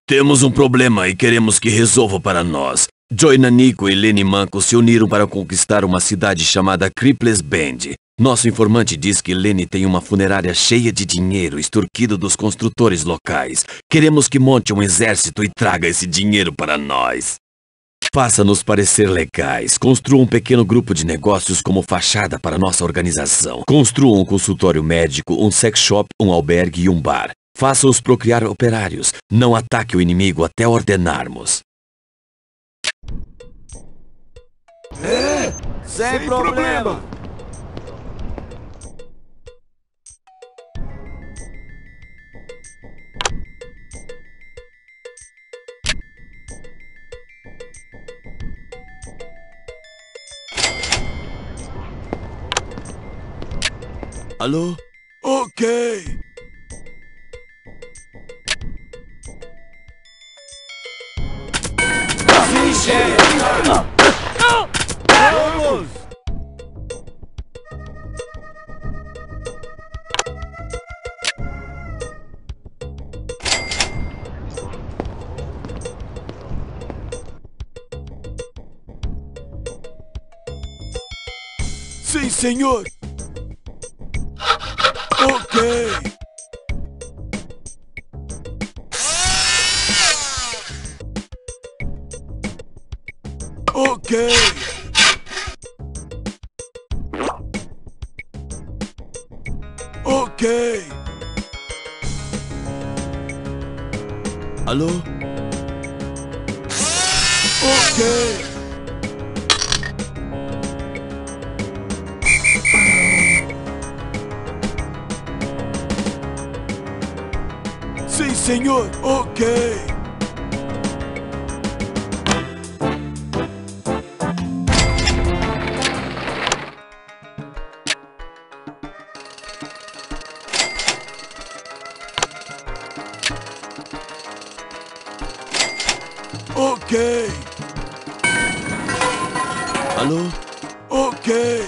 Temos um problema e queremos que resolva para nós. Joy Nanico e Lenny Manco se uniram para conquistar uma cidade chamada Cripples Bend. Nosso informante diz que Lenny tem uma funerária cheia de dinheiro extorquido dos construtores locais. Queremos que monte um exército e traga esse dinheiro para nós. Faça-nos parecer legais. Construa um pequeno grupo de negócios como fachada para nossa organização. Construa um consultório médico, um sex shop, um albergue e um bar. Faça-os procriar operários. Não ataque o inimigo até ordenarmos. Sem problema. Alô? Ok. Sim, chefe. Vamos. Sim, senhor. Ok. Ok. Ok. Alô? Ok. Sim, senhor. Ok. Ok. Alô? Ok.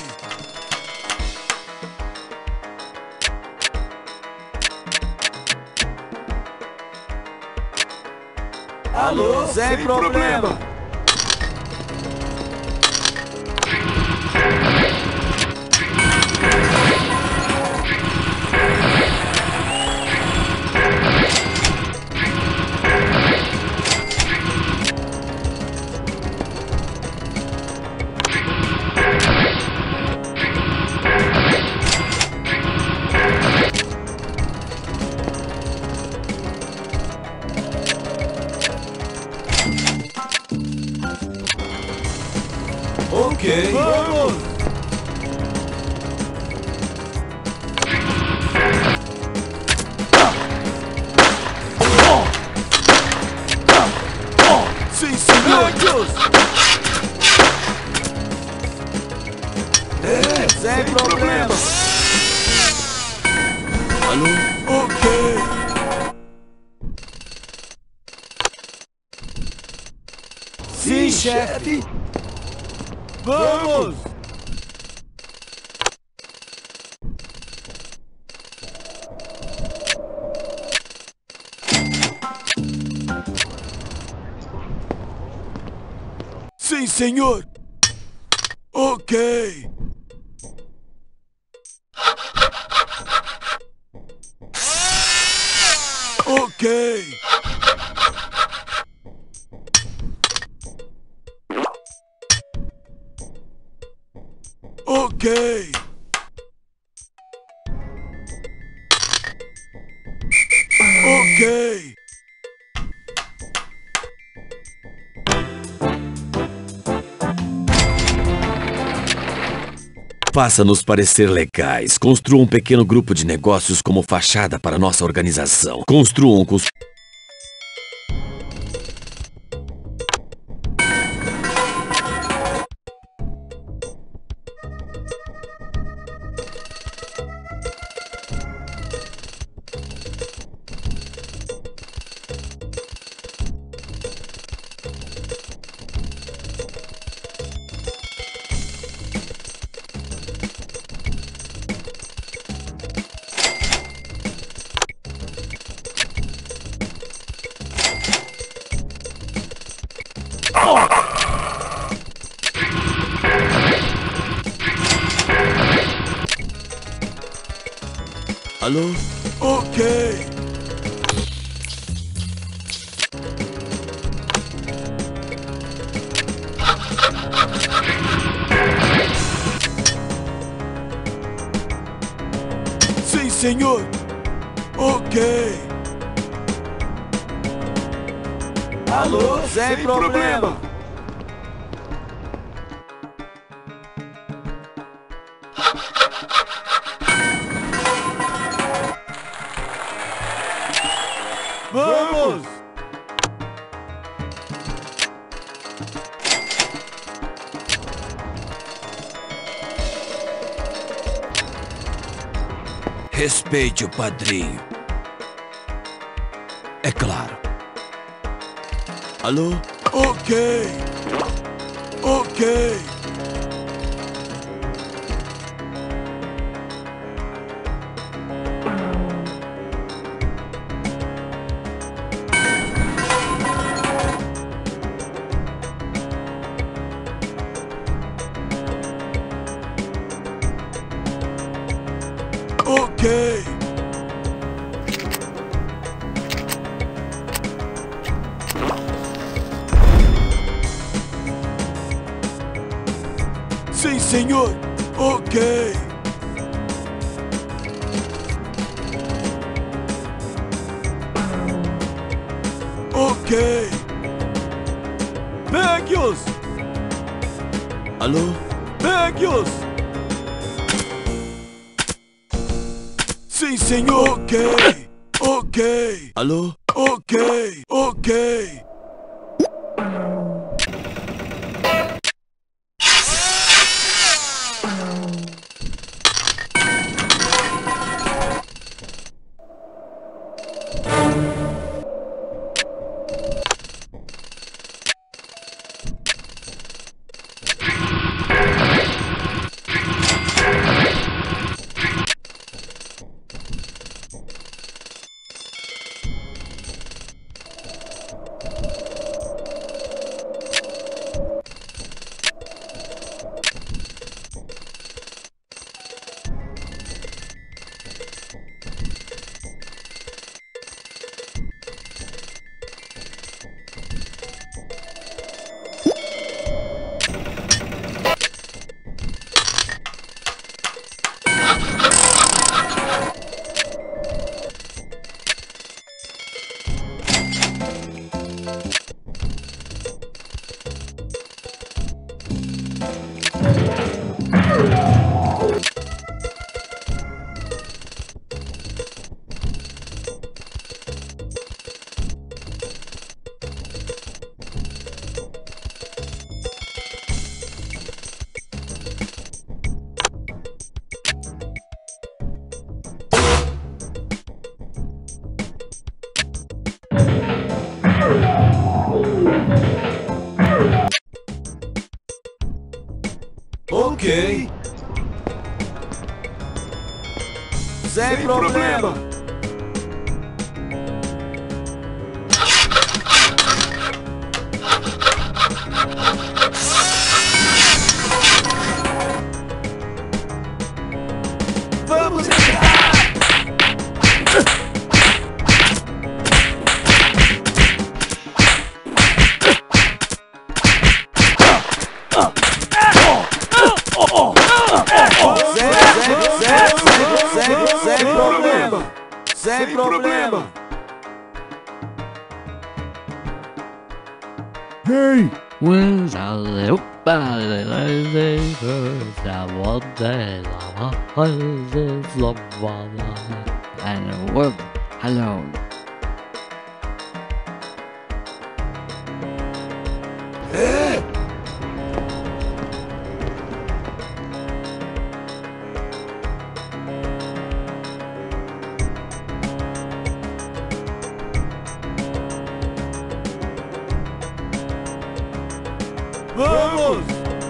Alô? Sem problema. Ok. Vamos. Sim, senhor. Sem problema. Alô? Ok. Sim, chefe. Vamos. Sim, senhor. Ok. Ok. Ok. Ok. Faça-nos parecer legais. Construa um pequeno grupo de negócios como fachada para nossa organização. Construa um Alô? Ok. Sim, senhor. Ok. Alô? Sem problema. Vamos! Respeite o padrinho. É claro. Alô? Ok. Ok. Ok. Sim, senhor. Ok. Ok. Pegue-os! Alô? Pegue-os! Sim, senhor. Ok. Ok. Alô? Ok. Ok. Ok. Sem problema. Vamos entrar! Sem problema. Sem problema. Hey! When's I live by the lazy I want the lava and work alone. Vamos!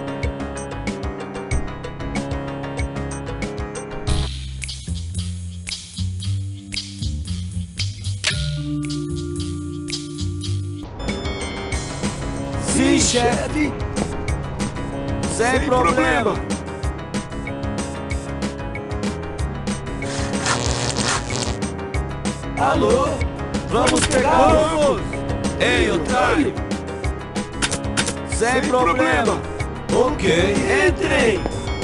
Sim, chefe. Sem problema. Alô? Vamos pegar. Vamos! Ei, otário! Sem problema! Ok, entrem!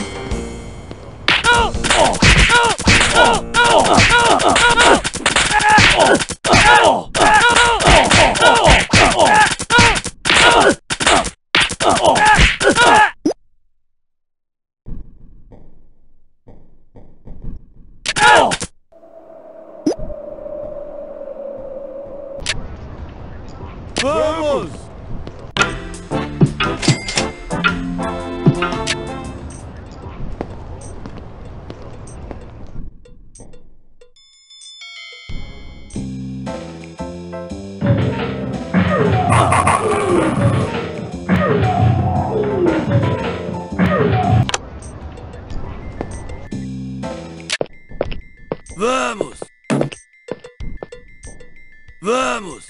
Vamos! Vamos! Vamos!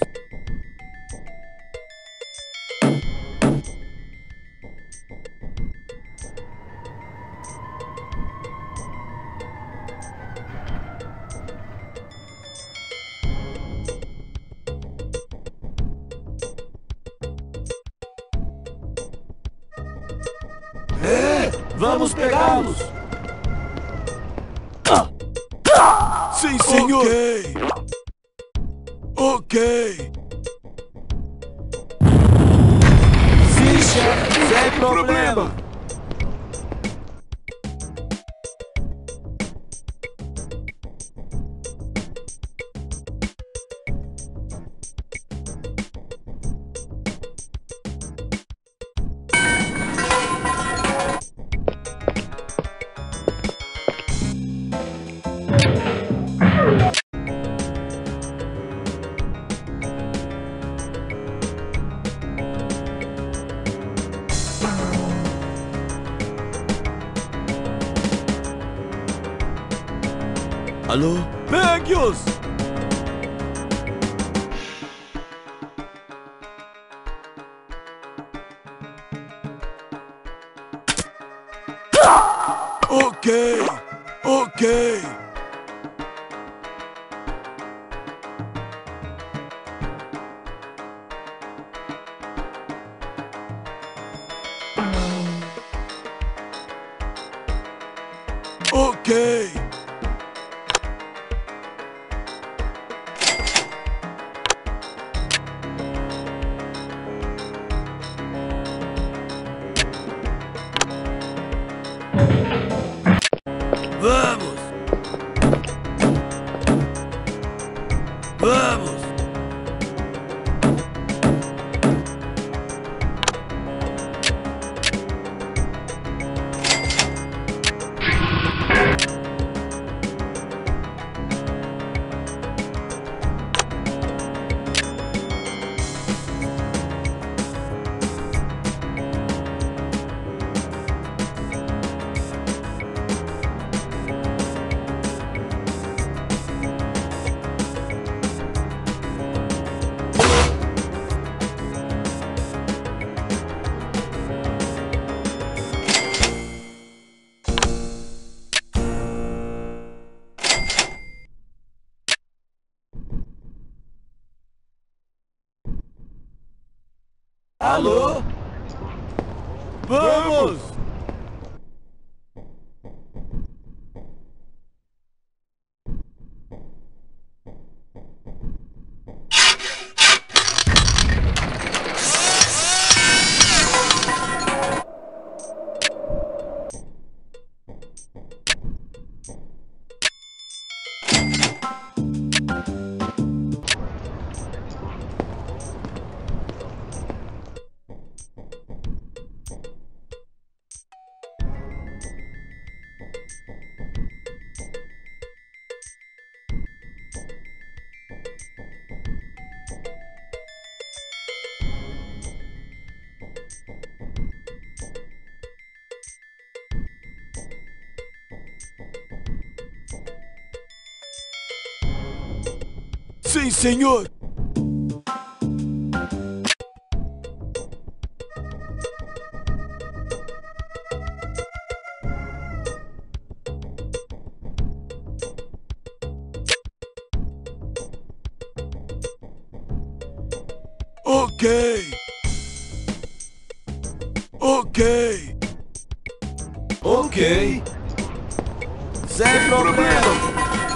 Vamos pegá-los! Sim, senhor! Ok! Sim, chefe! Sem problema! Alô? Pegue-os! Ok! Ok! Ok! Vamos! Vamos! Alô? Vamos! Sim, senhor! Ok. Ok. Ok. Sem problema.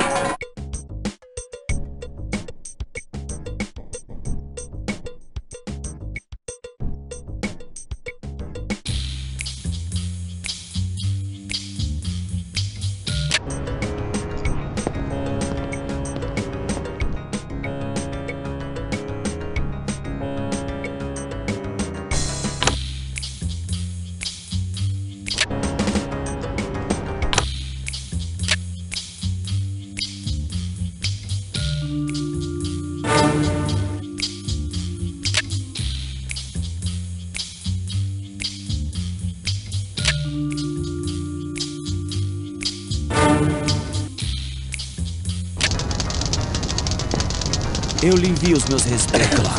Eu lhe envio os meus respeitos lá.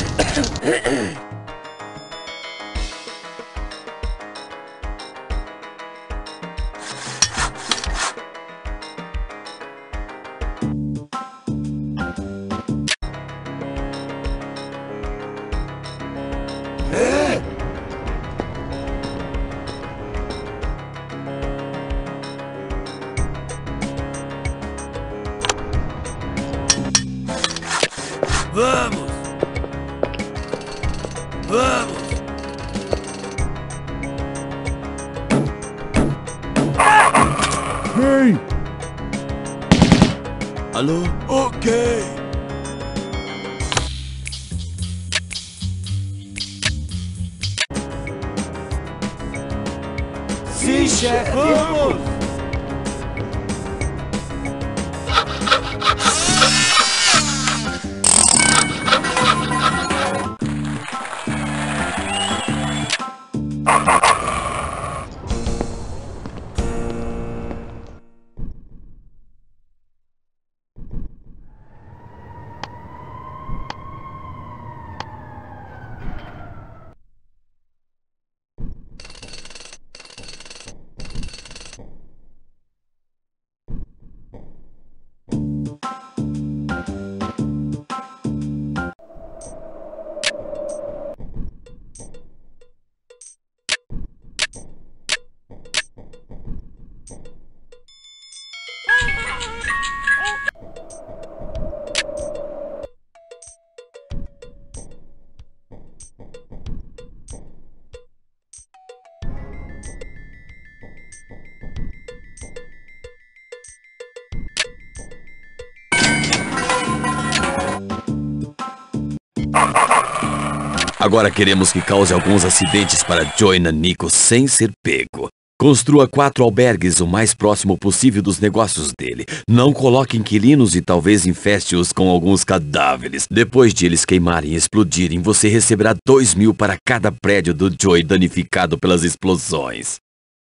Vamos! Vamos! Vem! Alô? Ok! Sim, chefe! Vamos! Agora queremos que cause alguns acidentes para Joey Nanico sem ser pego. Construa 4 albergues o mais próximo possível dos negócios dele. Não coloque inquilinos e talvez infeste-os com alguns cadáveres. Depois de eles queimarem e explodirem, você receberá 2.000 para cada prédio do Joey danificado pelas explosões.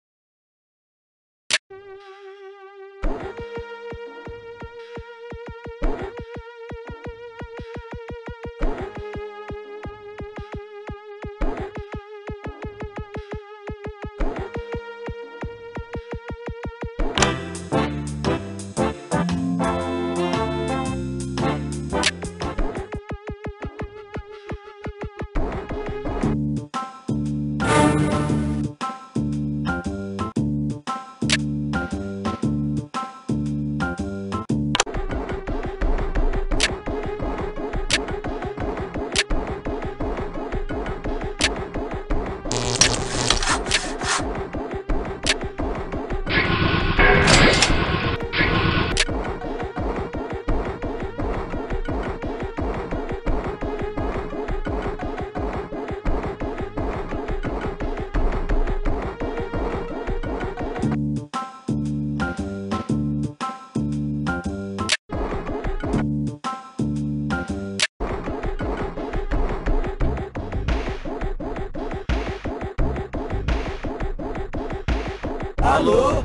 Alô?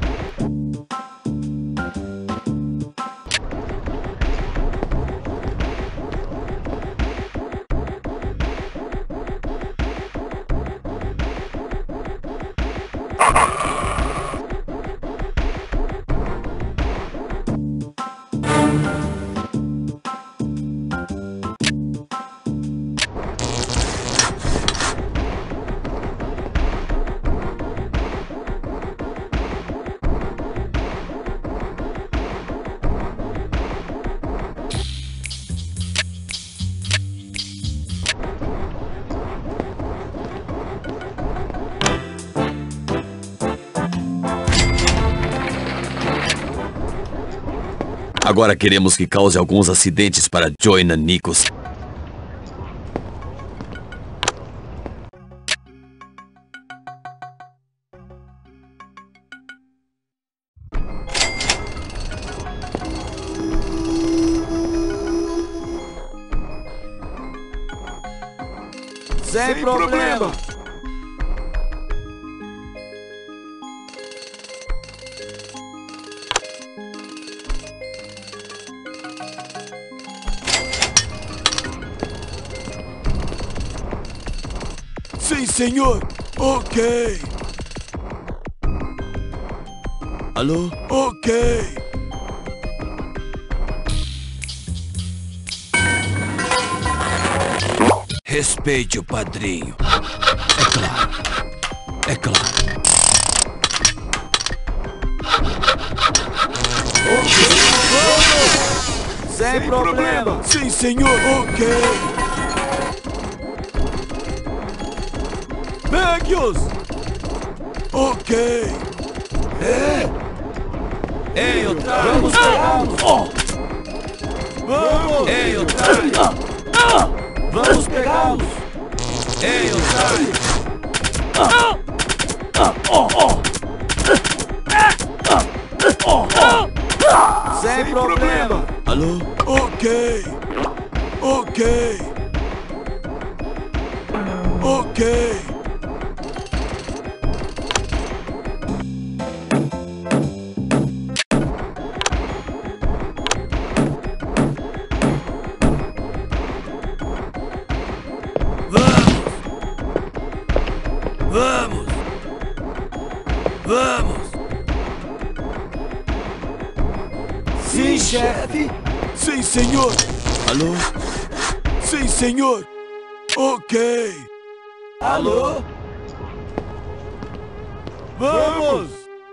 Agora queremos que cause alguns acidentes para Joy Nanico. Sem problema. Sim, senhor. Ok. Alô? Ok. Respeite o padrinho. É claro. Sem problema. Sim, senhor. Ok. Pegue-os. Ok. Ei, otário. Vamos pegá-los. Vamos. Ei, otário. Vamos pegá-los. Ei, otário. Sem problema. Alô? Ok. Ok. Ok. Vamos. Vamos. Sim, chefe. Sim, senhor. Alô? Sim, senhor. Ok. Alô? Vamos.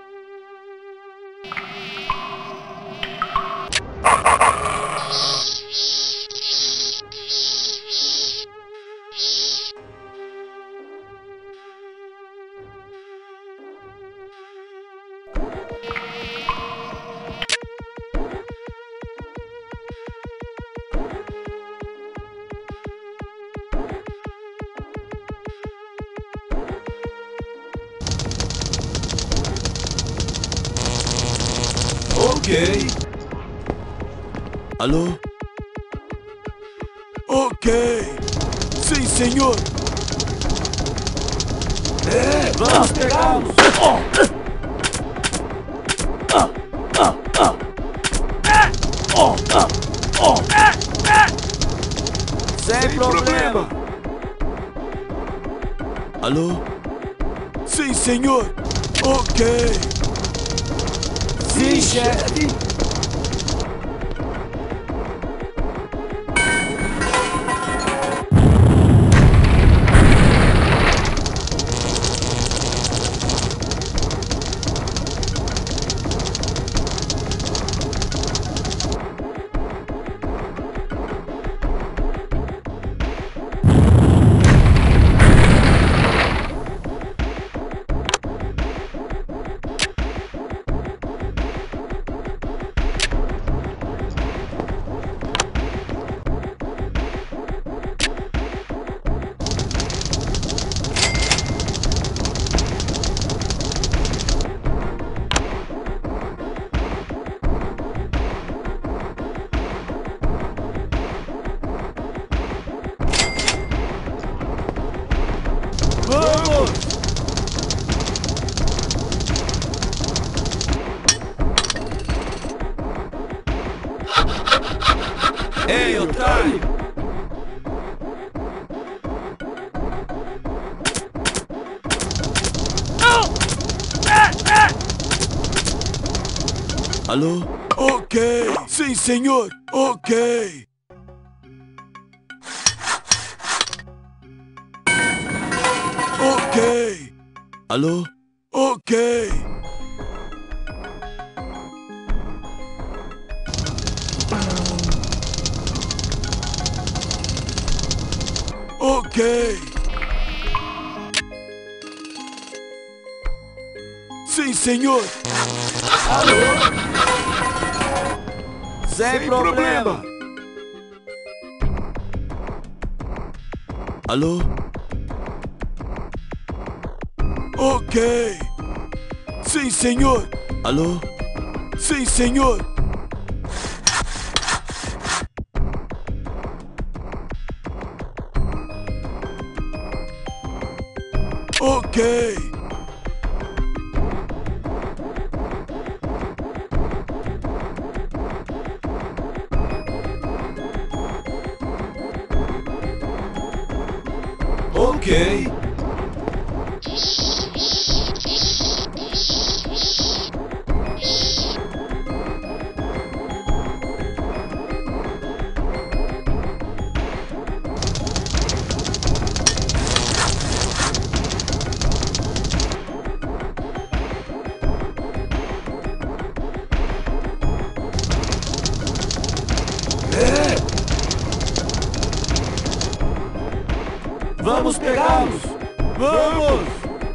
Ok. Alô? Ok. Sim, senhor. Vamos pegá-los. Sem problema. Alô? Sim, senhor. Ok. Sim, chefe. Vamos. Ei, otário. Alô? Ok. Sim, senhor. Ok. Ok. Alô? Ok. Ok. Sim, senhor. Sem problema. Alô? Ok. Sim, senhor. Alô? Sim, senhor. Ok. Ok. Vamos pegá-los! Vamos!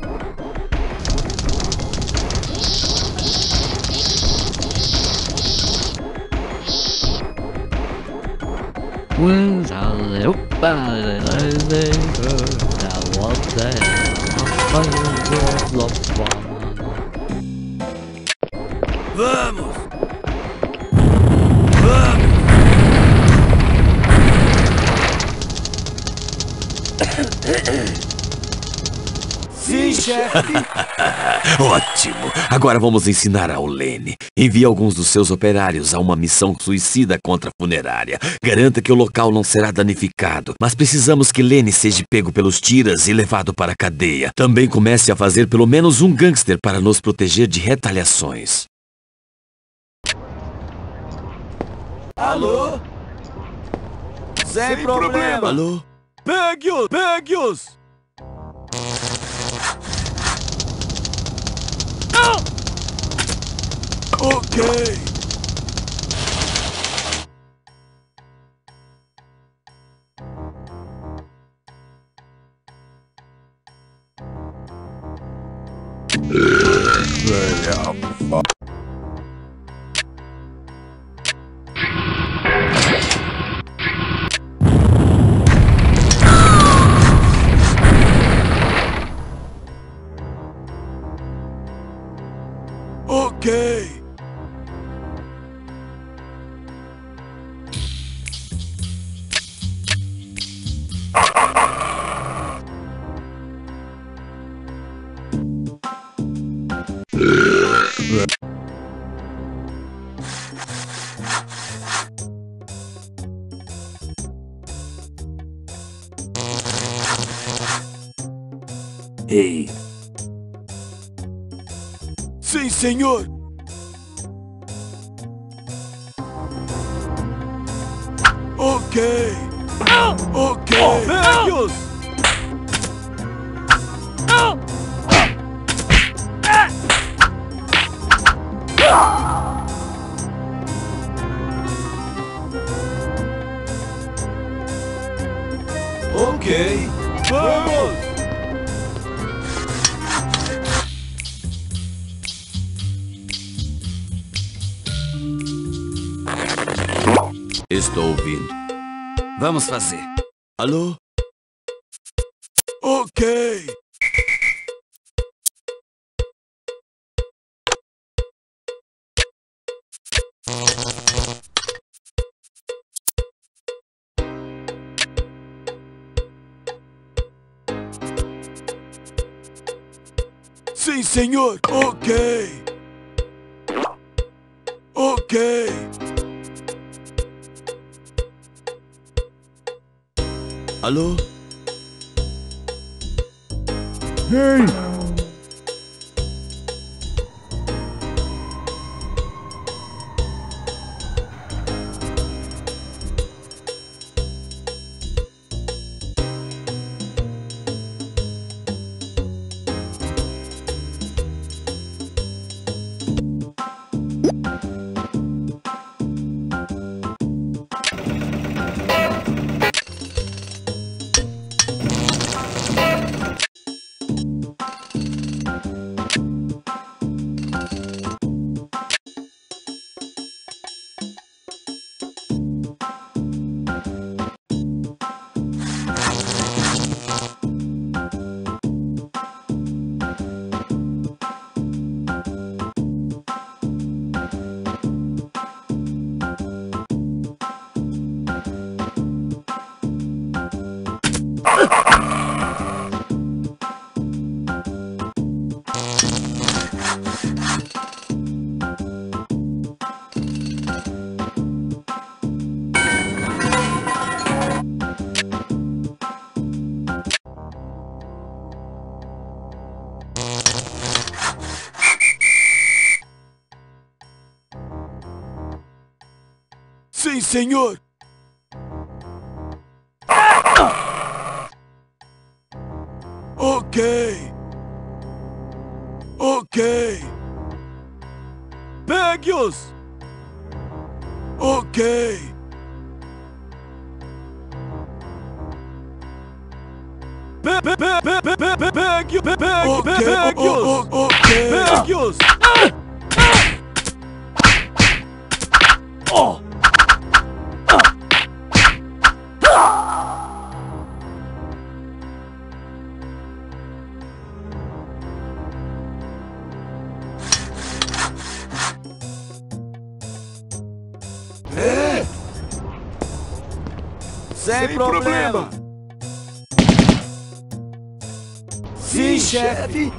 Vamos! Sim, chefe! Ótimo! Agora vamos ensinar ao Lenny. Envie alguns dos seus operários a uma missão suicida contra a funerária. Garanta que o local não será danificado. Mas precisamos que Lenny seja pego pelos tiras e levado para a cadeia. Também comece a fazer pelo menos um gangster para nos proteger de retaliações. Alô? Sem problema! Alô? Pegue-os! Pegue-os! Ok. Ok. Ei, Sim, senhor. Ok. Ok. Pegue-os! Ok. Vamos! estou ouvindo. Vamos fazer. Alô? Ok. Sim, senhor. Ok. Ok. Alô? Sim, senhor. Ok. Ok. Pegue-os! Ok. Pegue-os! Ok. Pegue-os! Sem problema. Sim, chefe!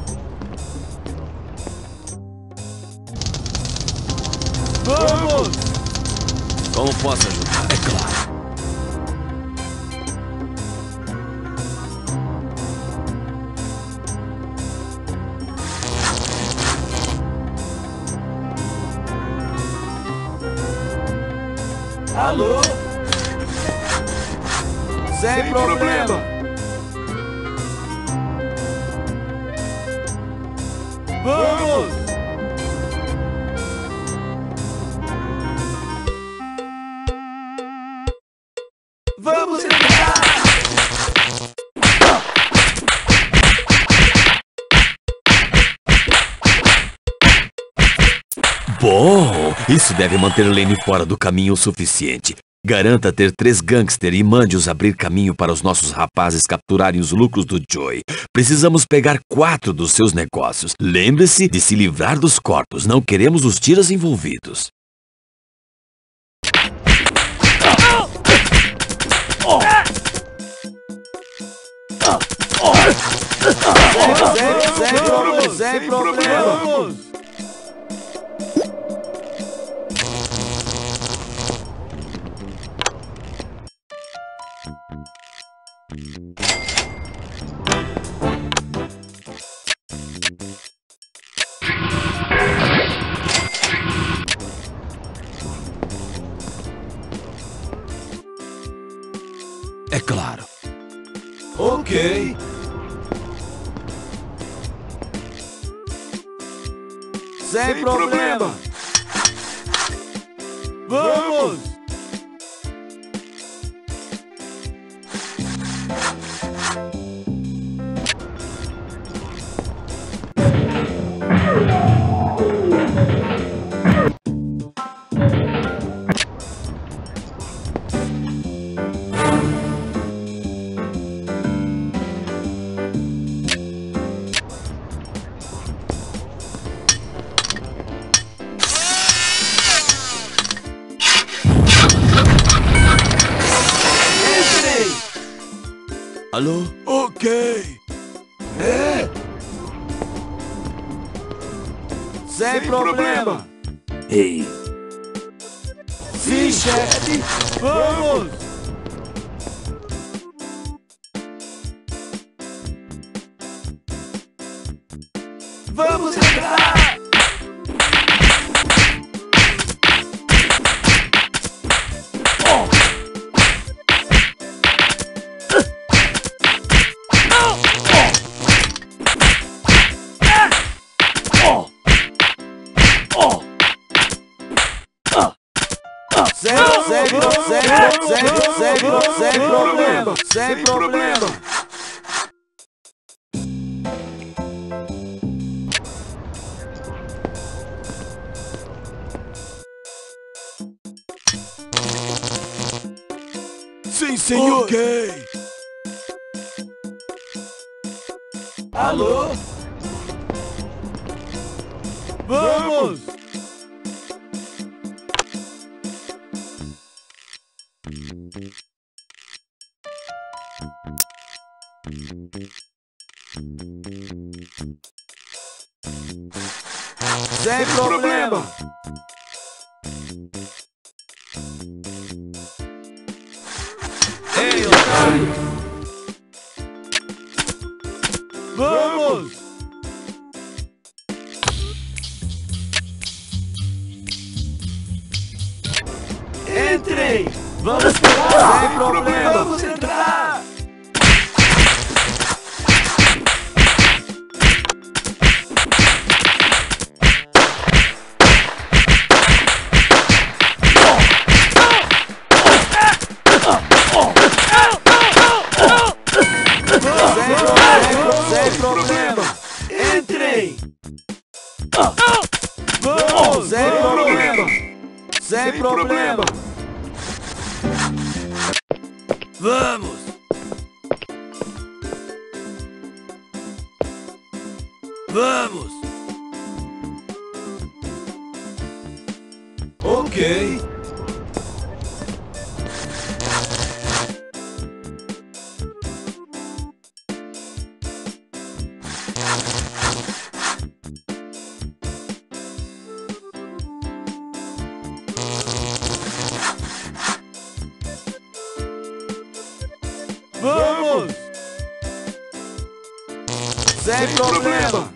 Vamos! Como posso ajudar? É claro. Alô? Sem problema. Vamos! Vamos entrar. Bom, isso deve manter Lenny fora do caminho o suficiente. Garanta ter 3 gangster e mande-os abrir caminho para os nossos rapazes capturarem os lucros do Joey. Precisamos pegar 4 dos seus negócios. Lembre-se de se livrar dos corpos. Não queremos os tiras envolvidos. Sem problema. Vamos! É claro. Ok! Sem problema. Vamos! Alô? Ok. Sem problema. Ei, Sim, chefe. Vamos! Vamos entrar. Sem problema. Sem problema. Sim, senhor. Ok. Alô? Vamos! Sem problema. Ei, otário! Vamos! Entrem! Vamos entrar! Sem problema! Vamos entrar! Sem problema! Entrem! Vamos! Sem problema! Sem problema! Vamos! Vamos! Ok! Vamos! Sem problema!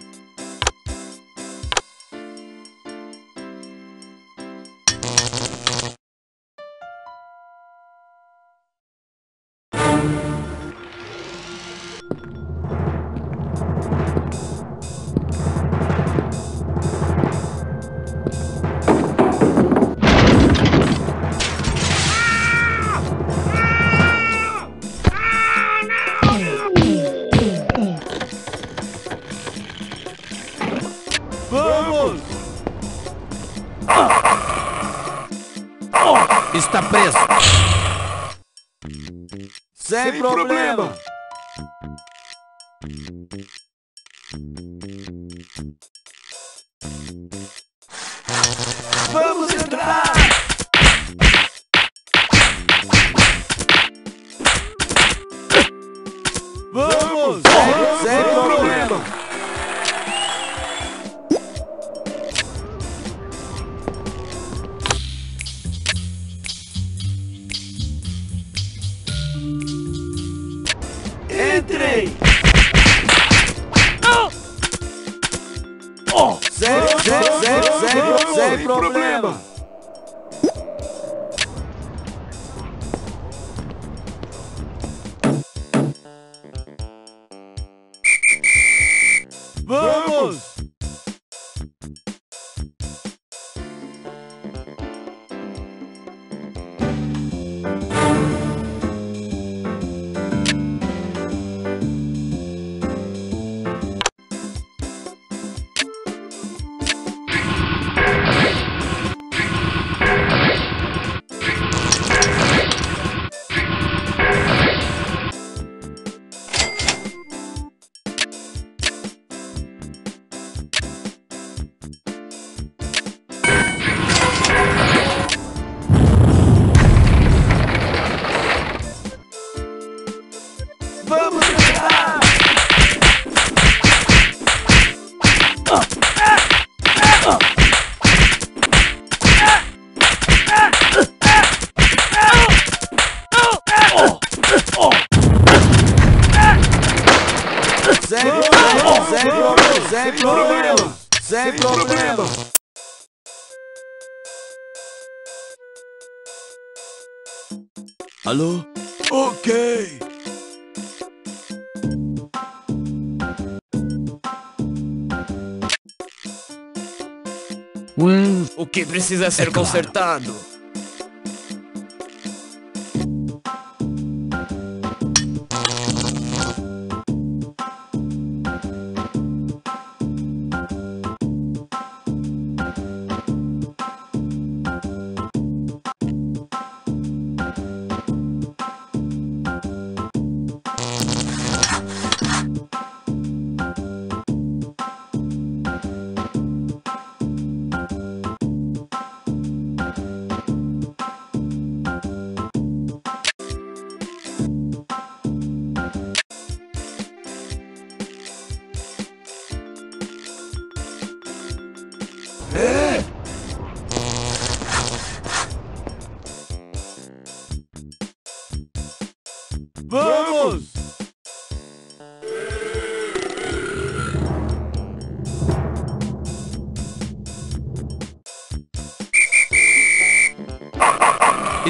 Vamos! Está preso. Sem problema! Vamos entrar! Vamos! Sem problema! Entrem! Sem problema! Vamos! Vamos entrar! Sem problema! Sem problema! Alô? Ok! O que precisa ser consertado?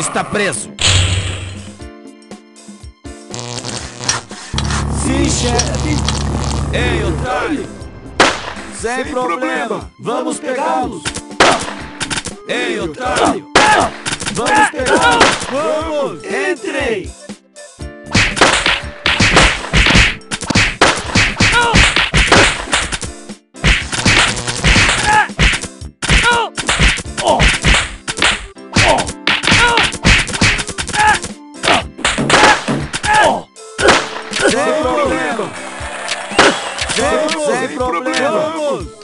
Está preso. Sim, chefe. Ei, otário. Sem problema. Vamos pegá-los. Ei, otário. Vamos pegá-los. Vamos. Entrem. Sem problema. Sem problema. Vamos.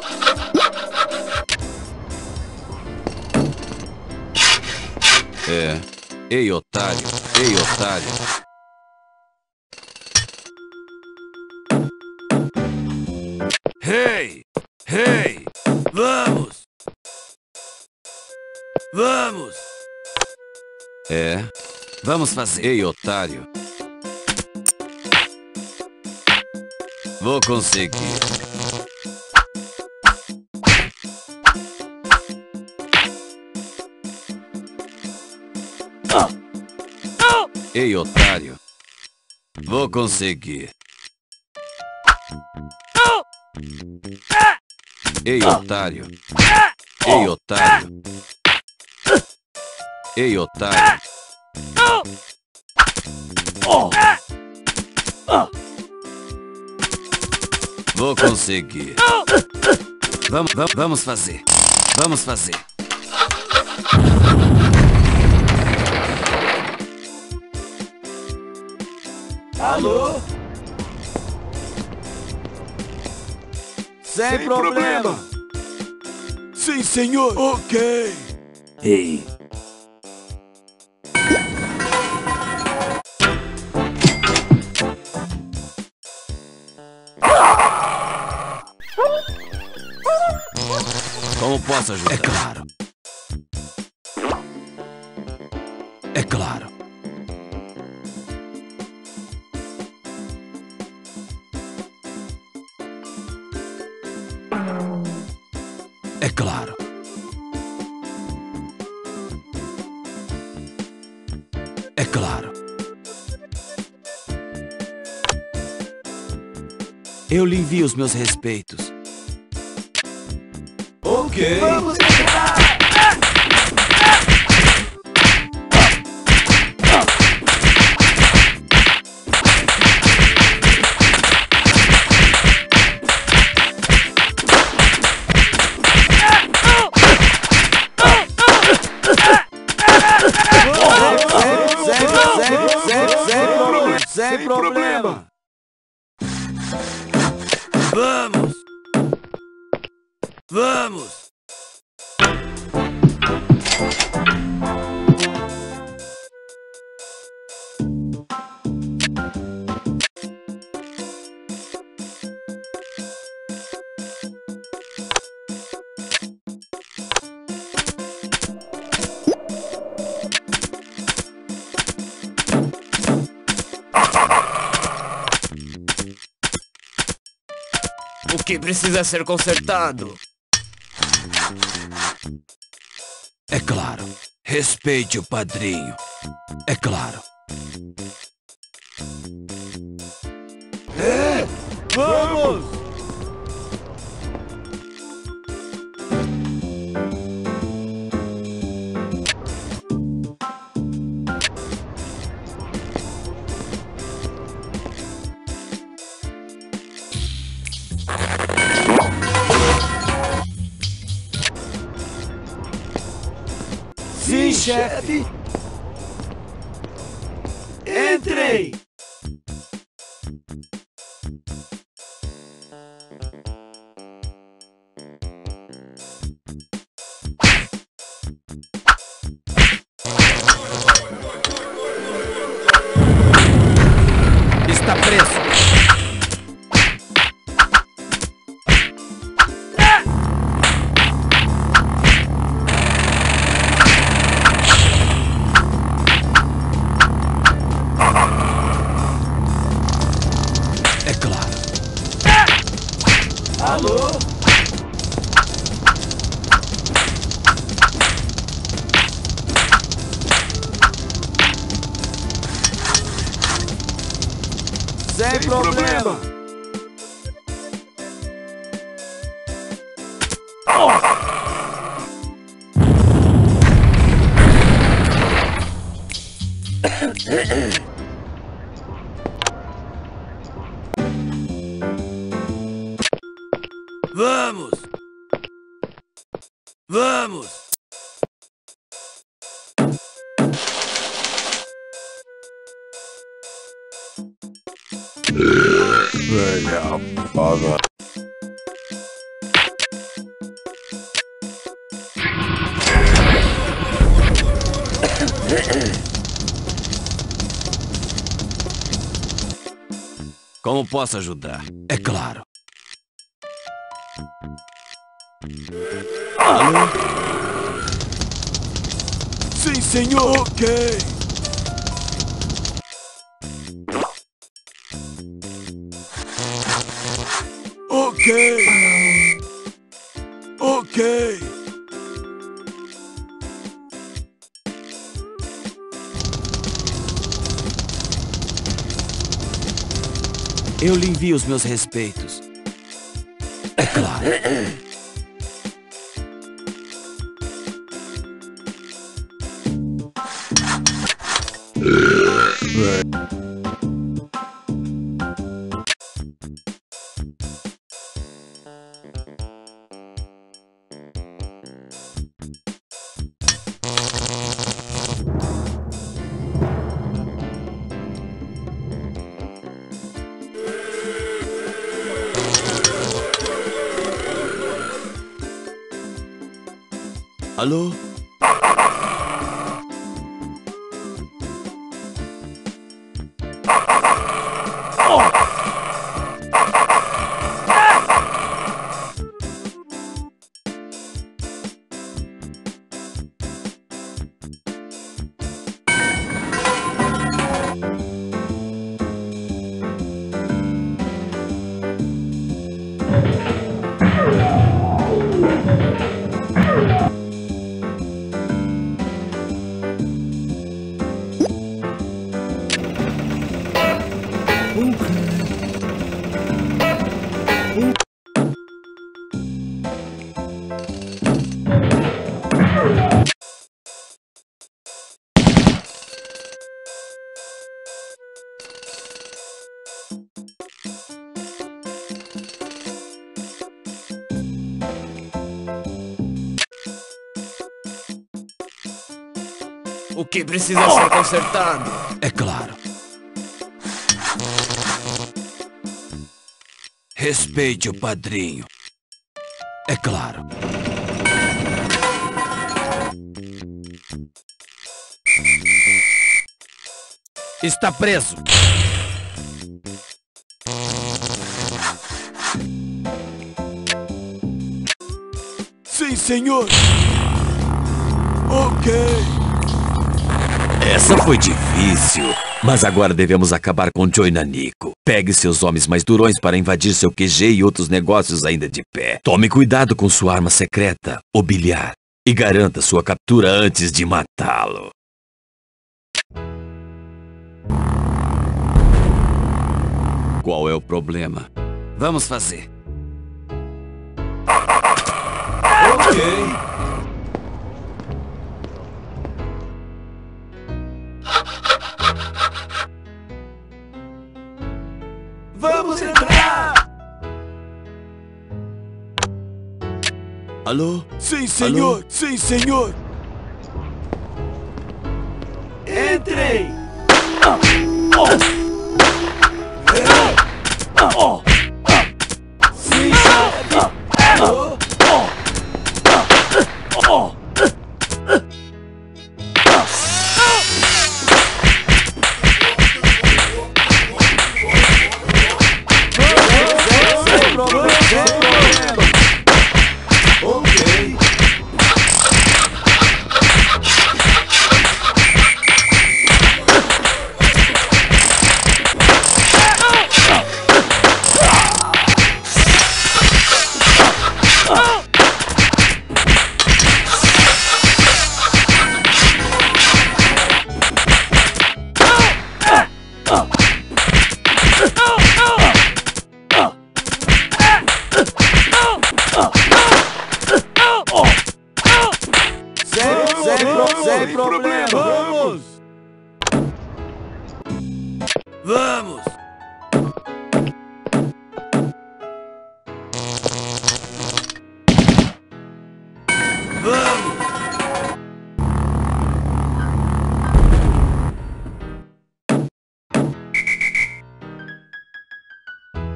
Ei, otário. Ei, otário. Hey! Hey! Vamos! Vamos! Vamos fazer. Ei, otário. Vou conseguir. Ei, otário. Vou conseguir. Ei, otário. Ei, otário. Ei, otário. Vou conseguir. Vamos fazer. Vamos fazer. Alô? Sem problema. Sim, senhor. Ok. Ei. Como posso ajudar? É claro. É claro. É claro. É claro. Eu lhe envio os meus respeitos. Ok. Vamos entrar! Sem problema. Vamos! Vamos! O que precisa ser consertado? É claro. Respeite o padrinho. É claro. Vamos! Sim, chefe. Entrem. Está preso. É claro. Alô? Sem problema. Vamos! Vamos! Venha, paga. Como posso ajudar? É claro. Alô? Sim, senhor. Ok. Ok. Ok. Eu lhe envio os meus respeitos. É claro. Alô? O que precisa ser consertado? É claro. Respeite o padrinho. É claro. Está preso. Sim, senhor. Ok. Essa foi difícil. Mas agora devemos acabar com Joy Nanico. Pegue seus homens mais durões para invadir seu QG e outros negócios ainda de pé. Tome cuidado com sua arma secreta, o bilhar, e garanta sua captura antes de matá-lo. Qual é o problema? Vamos fazer. Ok. Vamos entrar! Alô? Sim, senhor! Alô? Sim, senhor! Entrei! Sim, senhor! Sem problema! Ok!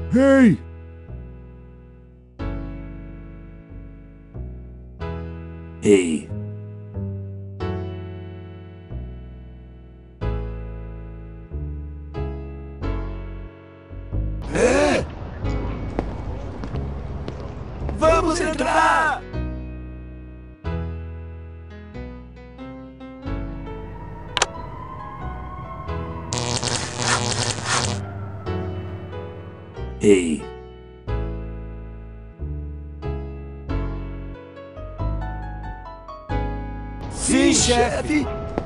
Ei! Ei. Vamos entrar! Ei. Sim, chefe!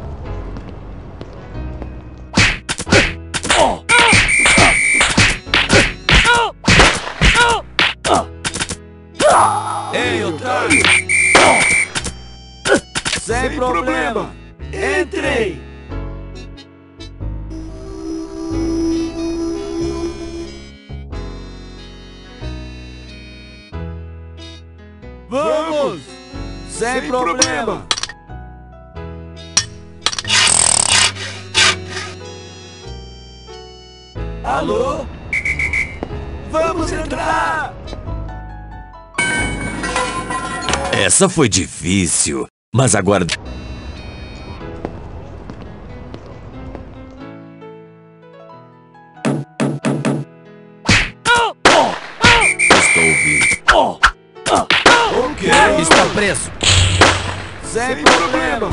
Ei, otário! Sem problema! Entrei! Vamos! Sem problema! Alô? Vamos entrar! Essa foi difícil, mas agora... Estou ouvindo. Ok! Está preso! Sem problema!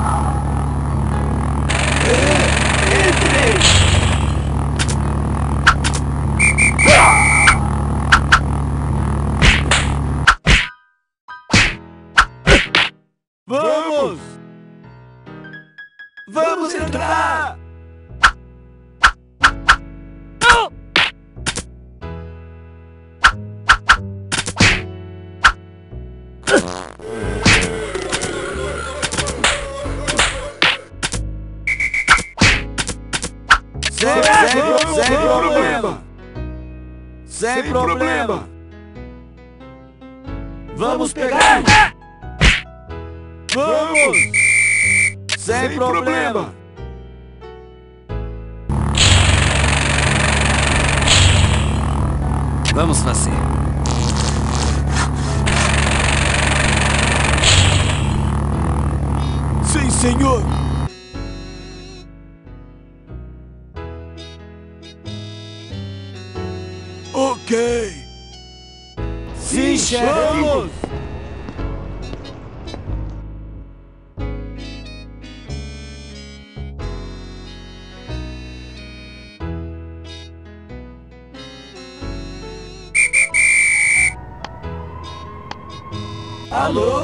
Entrei! Vamos! Vamos entrar! Sem problema! Sem problema! Vamos pegar! Vamos! Sem problema! Vamos fazer. Sim, senhor! Ok! Sim, chefe! Vamos! Alô?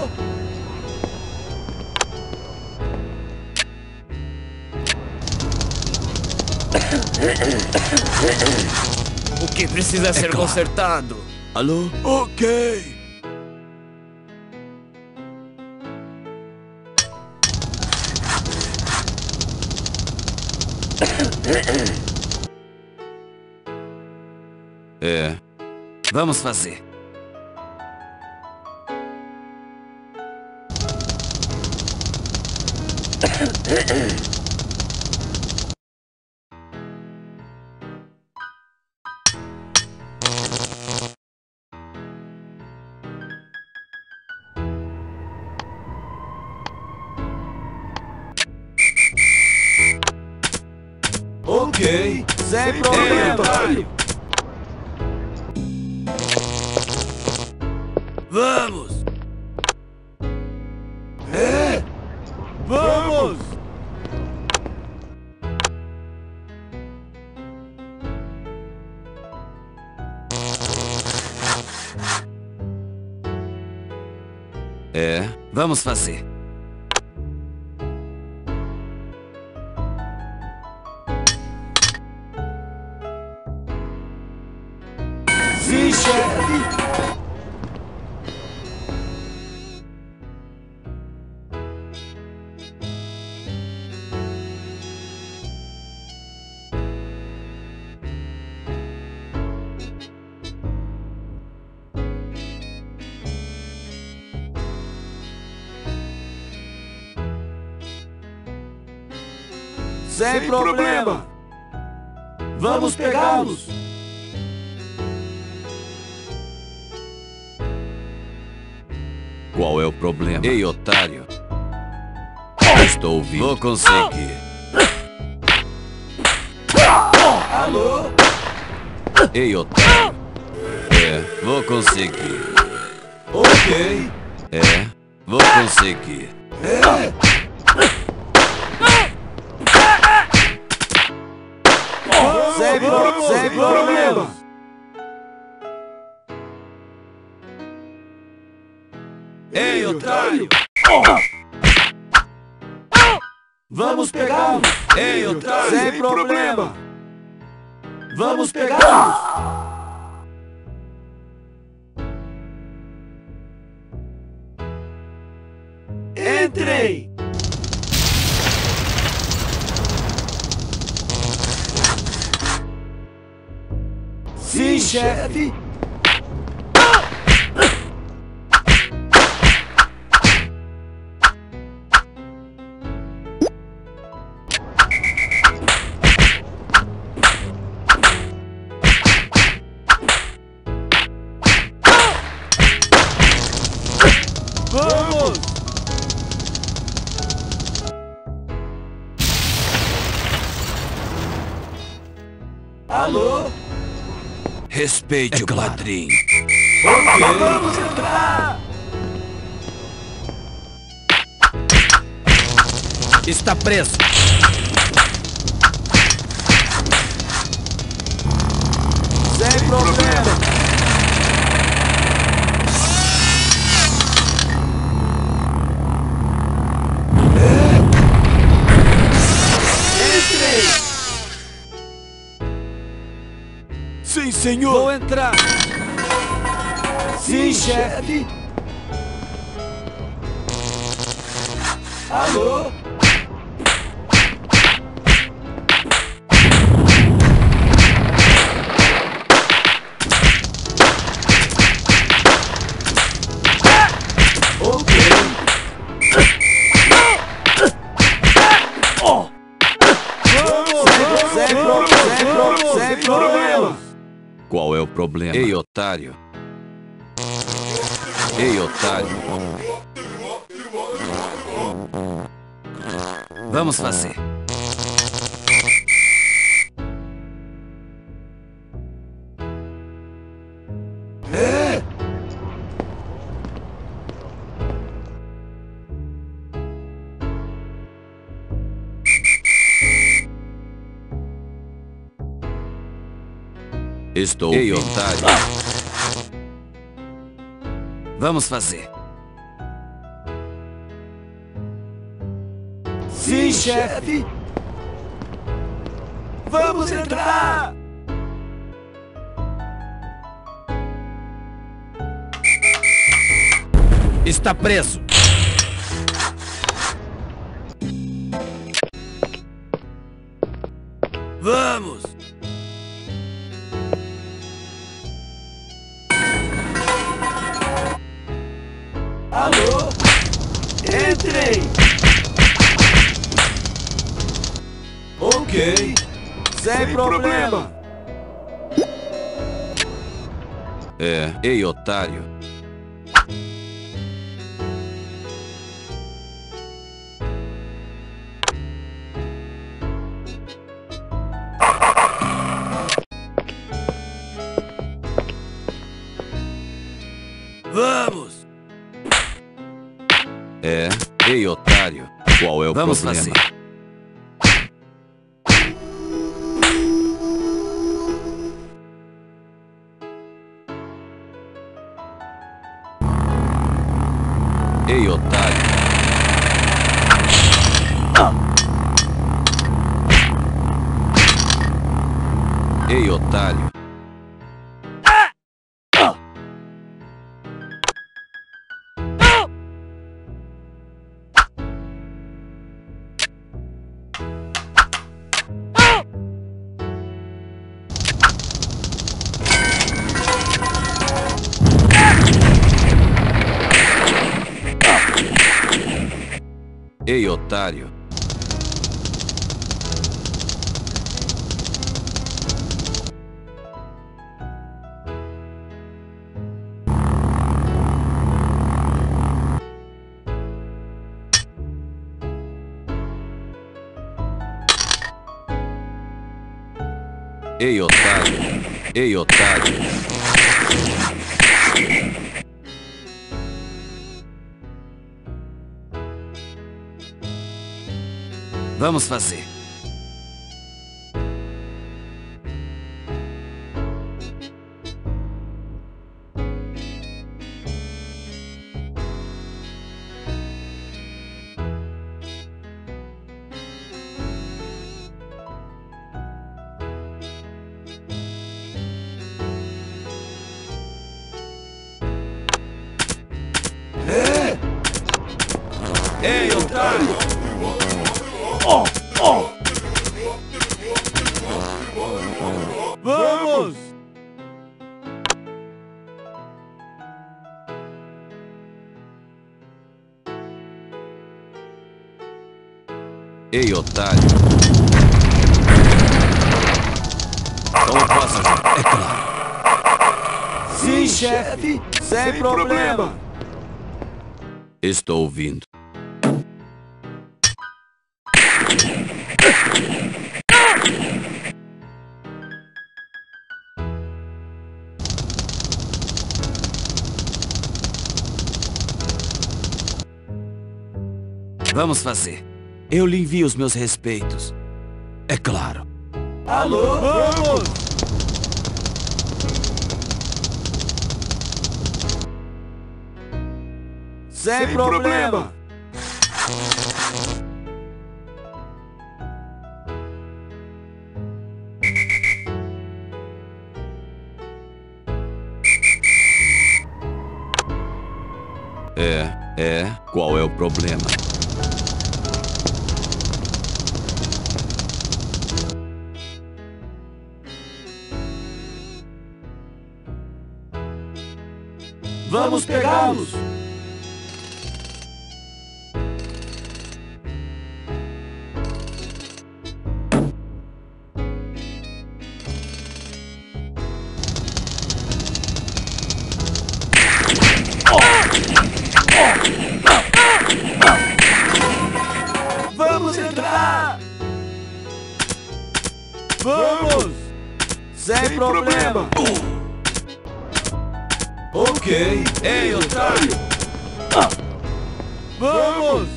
O que precisa ser claro. consertado? Alô? Ok! Vamos fazer. Ok! Sem problema! Vamos! Vamos! Vamos fazer. Sim, chefe! Sem problema! Vamos pegá-los! Qual é o problema? Ei, otário. Estou ouvindo. Vou conseguir. Alô? Ei, otário. Vou conseguir. Ok. Vou conseguir. Sem problema. Ei, otário. Vamos pegá-lo. Ei, otário. Sem problema. Vamos pegá-lo. Entrei. Sim, chefe. Vamos! Alô? Respeite o padrinho. Ok, vamos entrar! Está preso. Sem problema! Entrei! Sim, senhor. Vou entrar! Sim, chefe! Alô? Ok! Sem problema! Qual é o problema? Ei, otário. Ei, otário. Vamos fazer. Estou Ei, ouvindo. otário. Vamos fazer. Sim, chefe! Vamos entrar! Está preso. Vamos! Alô? Entrei! Ok! Sem problema! Ei, otário. Vamos! Ei, otário. Qual é o Vamos problema? fazer. Ei, otário. Ei, otário. Ei, otário. Ei, otário! Ei, otário! Vamos fazer. Ei, otário! Vamos! Ei, otário! Como posso ajudar? É claro. Sim, chefe! Sem problema! Estou ouvindo. Vamos fazer. Eu lhe envio os meus respeitos. É claro. Alô? Vamos! Sem problema! Qual é o problema? Vamos pegá-los! Vamos entrar! Vamos! Sem problema! Ok! Ei, otário! Vamos!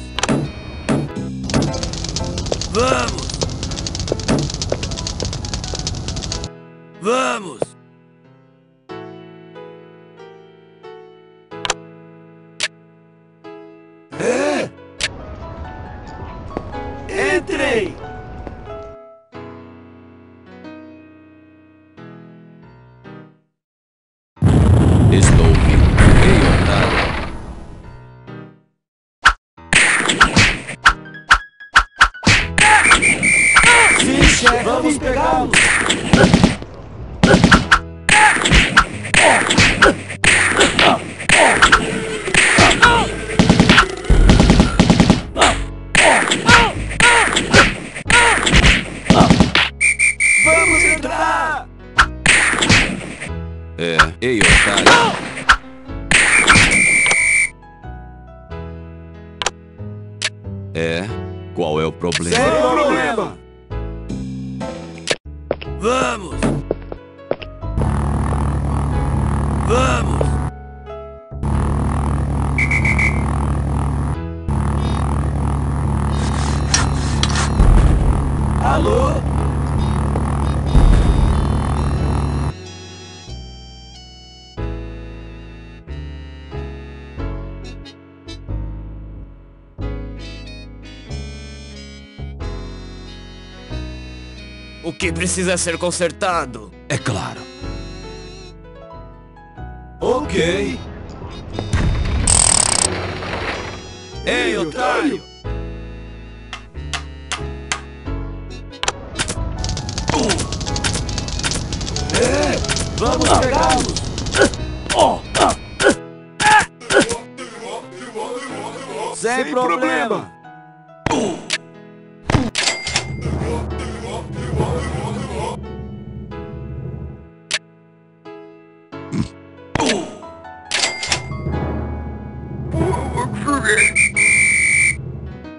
Vamos! Vamos! Entrei! Estou ouvindo. Ei, otário! Sim, chefe! Vamos pegá-los! Vamos entrar! Ei, otário! Qual é o problema? Sem problema! Vamos! Vamos! Alô? O que precisa ser consertado? É claro. Ok. Ei, otário! Vamos pegá-los! Sem problema!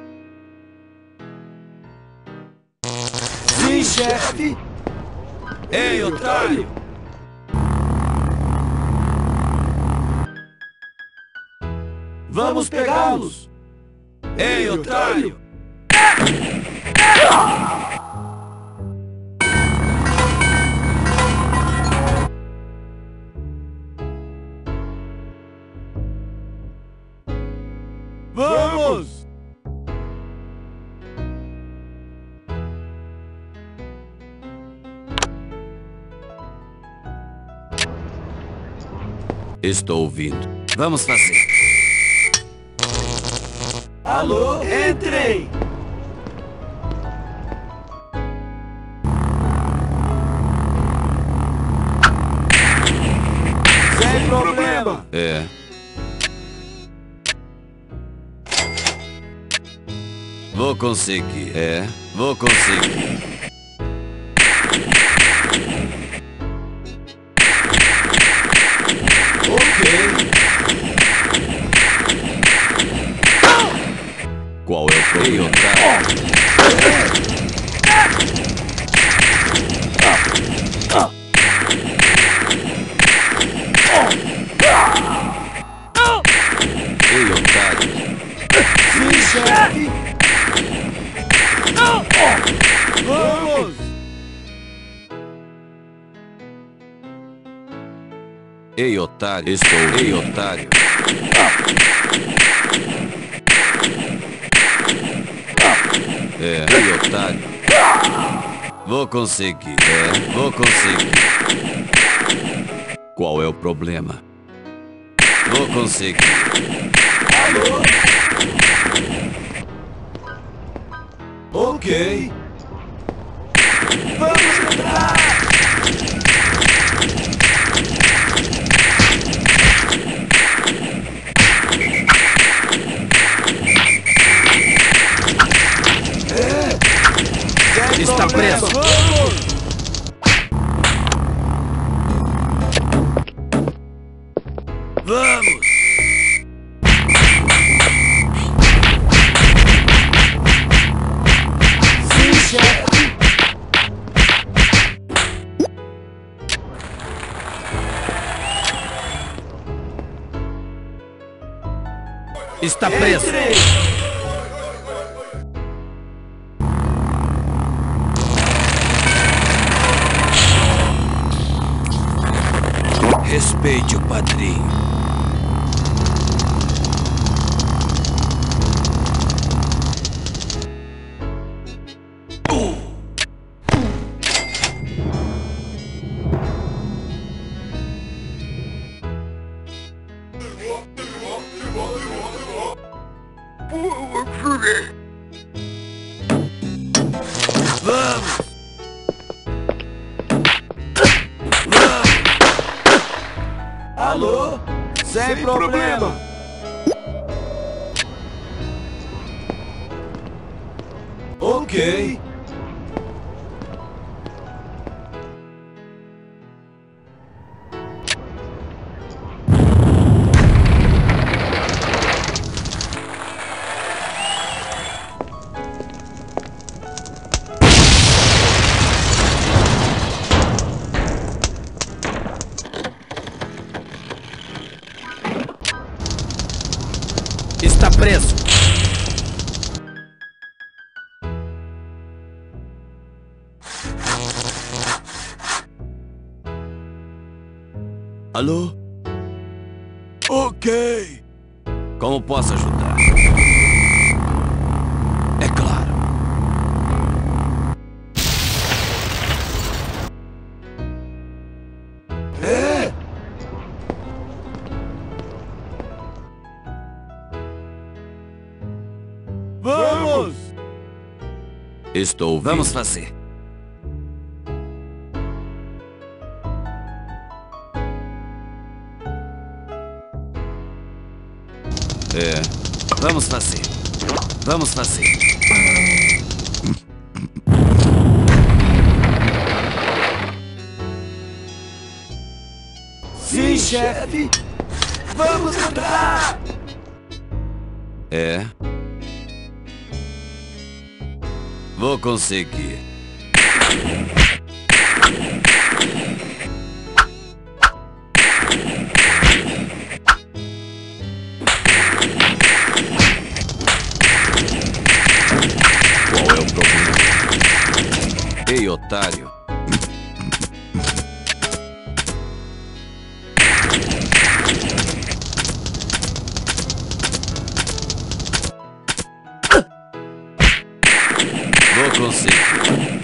Sim, chefe! Ei, otário! Vamos pegá-los! Ei, otário! Vamos! Estou ouvindo. Vamos fazer. Alô, entrem! Sem problema! É. Vou conseguir. É, vou conseguir. Qual é o problema? Ei, otário! Sim, chefe! Vamos! Ei, otário! Estou. Ei, otário! É, ei, otário! Vou conseguir. É, vou conseguir. Qual é o problema? Vou conseguir. Alô? Ok. Vamos entrar! Está preso! Vamos! Sim, chefe! Está preso! Entrem! Respeite o padrinho. Vamos! Alô? Sem problema! Ok. Está preso! Alô? Ok. Como posso ajudar? É claro. É? Vamos! Estou ouvindo. Vamos fazer. É. Vamos fazer. Vamos fazer. Sim, chefe! Vamos entrar! É. Vou conseguir. otário. Vou conseguir.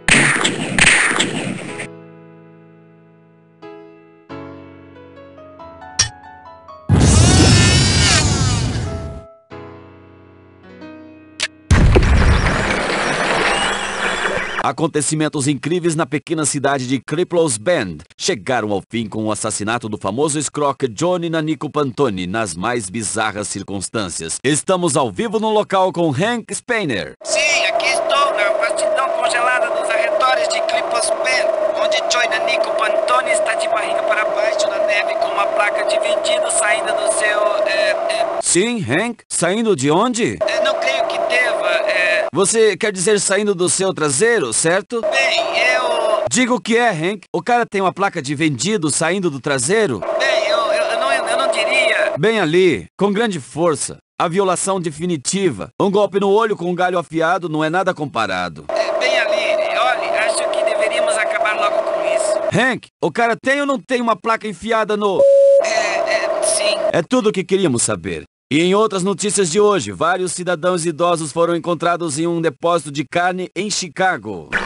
Acontecimentos incríveis na pequena cidade de Cripples Bend chegaram ao fim com o assassinato do famoso escroque Johnny Nanico Pantone nas mais bizarras circunstâncias. Estamos ao vivo no local com Hank Speiner. Sim, aqui estou na vastidão congelada dos arredores de Cripples Bend, onde Johnny Nanico Pantone está de barriga para baixo na neve com uma placa de vendido saindo do seu... Sim, Hank? Saindo de onde? não creio que deva... Você quer dizer saindo do seu traseiro, certo? Bem, eu... Diga o que é, Hank. O cara tem uma placa de vendido saindo do traseiro? Bem, eu não diria... Bem ali, com grande força. A violação definitiva. Um golpe no olho com um galho afiado não é nada comparado. bem ali, olhe, acho que deveríamos acabar logo com isso. Hank, o cara tem ou não tem uma placa enfiada no... Sim. É tudo o que queríamos saber. E em outras notícias de hoje, vários cidadãos idosos foram encontrados em um depósito de carne em Chicago.